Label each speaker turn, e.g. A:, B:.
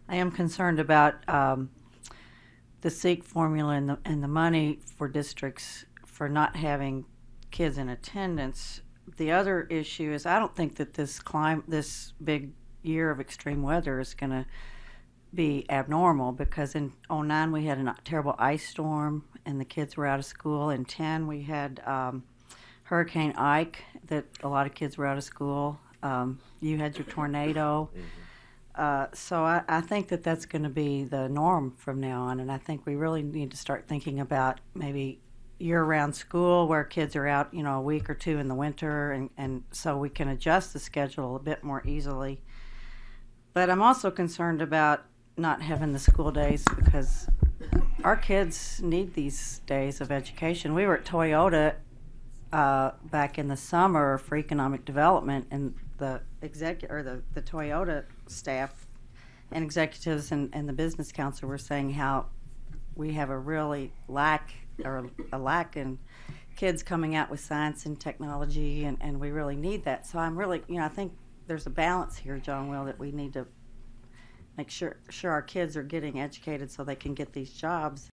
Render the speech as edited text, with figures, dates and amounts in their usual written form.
A: I am concerned about the SEEK formula and the money for districts for not having kids in attendance. The other issue is I don't think that this big year of extreme weather is going to be abnormal because in '09 we had a terrible ice storm and the kids were out of school. In '10 we had Hurricane Ike that a lot of kids were out of school. You had your tornado.
B: Hmm.
A: So I think that that's going to be the norm from now on, and I think we really need to start thinking about maybe year-round school where kids are out, a week or two in the winter, and so we can adjust the schedule a bit more easily. But I'm also concerned about not having the school days because our kids need these days of education. We were at Toyota back in the summer for economic development, and the Toyota staff and executives and the business council were saying how we have a really lack in kids coming out with science and technology, and we really need that. So I'm really, I think there's a balance here, John Will, that we need to make sure our kids are getting educated so they can get these jobs